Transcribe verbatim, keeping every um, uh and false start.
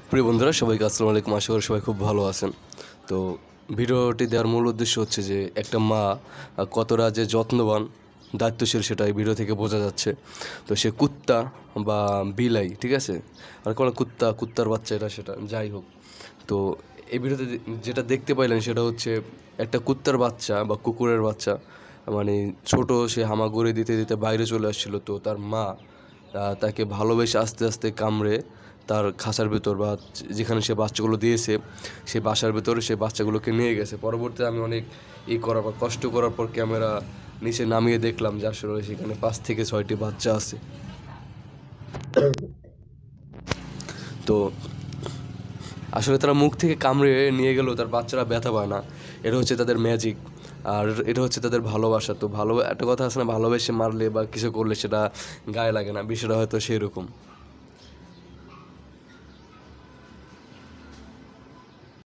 প্রিয় বন্ধুরা, সবাইকে আসসালামু আলাইকুম। আশা করি সবাই খুব ভালো আছেন। তো ভিডিওটি দেওয়ার মূল উদ্দেশ্য হচ্ছে যে একটা মা কতটা যে যত্নবান, দায়িত্বশীল সেটা এই ভিডিও থেকে বোঝা যাচ্ছে। তো সে কুত্তা বা বিলাই, ঠিক আছে, আর কোনো কুত্তা কুত্তার বাচ্চা এটা সেটা যাই হোক। তো এই ভিডিওতে যেটা দেখতে পাইলেন সেটা হচ্ছে একটা কুত্তার বাচ্চা বা কুকুরের বাচ্চা, মানে ছোট, সে হামাগুড়ি দিতে দিতে বাইরে চলে আসছিল। তো তার মা আহ, তাকে ভালোবেসে আস্তে আস্তে কামড়ে তার খাঁচার ভেতর বা যেখানে সে বাচ্চাগুলো দিয়েছে সেই বাসার ভেতরে সে বাচ্চাগুলোকে নিয়ে গেছে। পরবর্তীতে আমি অনেক ই করার পর, কষ্ট করার পর ক্যামেরা নিচে নামিয়ে দেখলাম যে আসলে সেখানে পাঁচ থেকে ছয়টি বাচ্চা আছে। তো আসলে তারা মুখ থেকে কামড়ে নিয়ে গেলেও তার বাচ্চারা ব্যথা পায় না। এটা হচ্ছে তাদের ম্যাজিক, আর এটা হচ্ছে তাদের ভালোবাসা। তো ভালো একটা কথা আছে না, ভালোবেসে মারলে বা কিছু করলে সেটা গায়ে লাগে না, বিষয়টা হয়তো সেই রকম।